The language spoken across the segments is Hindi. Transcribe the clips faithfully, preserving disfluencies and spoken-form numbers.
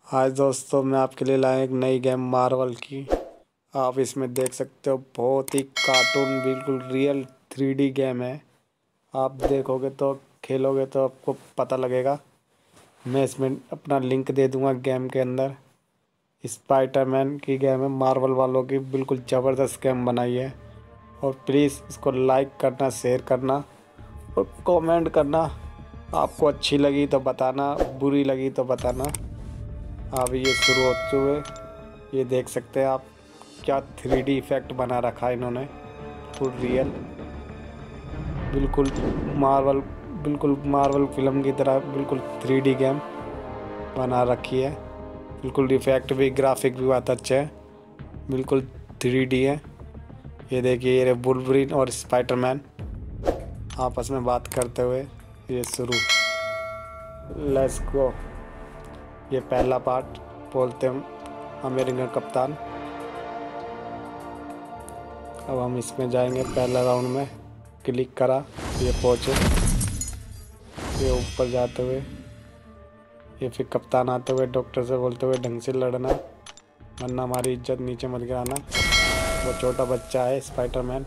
आज दोस्तों मैं आपके लिए लाया एक नई गेम मार्वल की। आप इसमें देख सकते हो बहुत ही कार्टून बिल्कुल रियल थ्री डी गेम है। आप देखोगे तो खेलोगे तो आपको पता लगेगा। मैं इसमें अपना लिंक दे दूंगा गेम के अंदर। स्पाइडरमैन की गेम है, मार्वल वालों की बिल्कुल ज़बरदस्त गेम बनाई है। और प्लीज़ इसको लाइक करना, शेयर करना और कमेंट करना। आपको अच्छी लगी तो बताना, बुरी लगी तो बताना। अब ये शुरू हो चुके, ये देख सकते हैं आप क्या थ्री डी इफेक्ट बना रखा है इन्होंने। फुल रियल बिल्कुल मार्वल बिल्कुल मार्वल फिल्म की तरह बिल्कुल थ्री डी गेम बना रखी है। बिल्कुल इफेक्ट भी, ग्राफिक भी बहुत अच्छे हैं, बिल्कुल थ्री डी है। ये देखिए, ये वुल्वरीन और स्पाइडरमैन आपस में बात करते हुए ये शुरू। Let's go. ये पहला पार्ट बोलते हैं अमेरिकन कप्तान। अब हम इसमें जाएंगे। पहला राउंड में क्लिक करा, ये पहुँचे, ये ऊपर जाते हुए, ये फिर कप्तान आते हुए डॉक्टर से बोलते हुए ढंग से लड़ना वरना हमारी इज्जत नीचे मत गिराना। वो छोटा बच्चा है स्पाइडरमैन,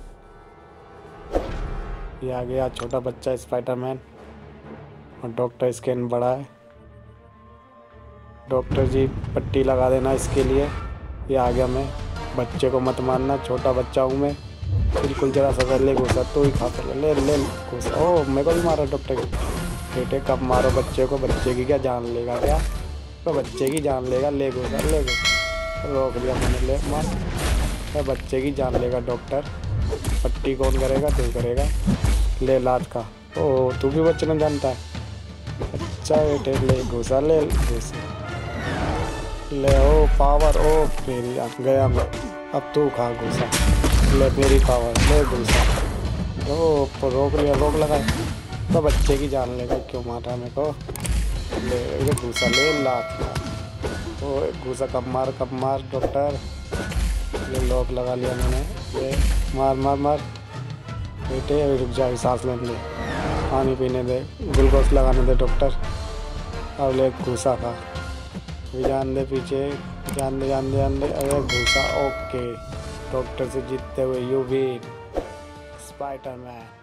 ये आ गया छोटा बच्चा स्पाइडरमैन और डॉक्टर स्कैन बड़ा है। डॉक्टर जी पट्टी लगा देना इसके लिए। ये आ गया मैं। बच्चे को मत मारना, छोटा बच्चा हूँ मैं, बिल्कुल जरा सा ले घुसा तो ही खा ले ले ले घुसा। ओ मेरे को भी मारा डॉक्टर के बेटे। कब मारो बच्चे को, बच्चे की क्या जान लेगा क्या? तो बच्चे की जान लेगा, ले घुसा ले घुसा। रोक लिया मैंने, ले मार। तो बच्चे की जान लेगा डॉक्टर। पट्टी कौन करेगा? तू करेगा। ले लात का। ओ तू भी बचना जानता है? अच्छा बेटे, ले घुसा ले घुसा ले। ओ पावर, ओ मेरी आ गया मैं। अब तू खा घुसा, ले मेरी पावर, ले घुसा। ओ रोक लिया, रोक लगा तो बच्चे की जान लेगा। क्यों मारा मेरे को? ले घुसा, ले लात का। ओ घुसा, कब मार कब मार डॉक्टर। ये लॉक लगा लिया मैंने। ये मार मार मार बेटे। रुक जा, सांस लेने दे, पानी पीने दे, ग्लूकोज लगाने दे डॉक्टर। अब ले घुसा खा, जान दे पीछे, जान दे जान दे जान दे। अरे घुसा, ओके। डॉक्टर से जीतते हुए यू विन स्पाइडरमैन।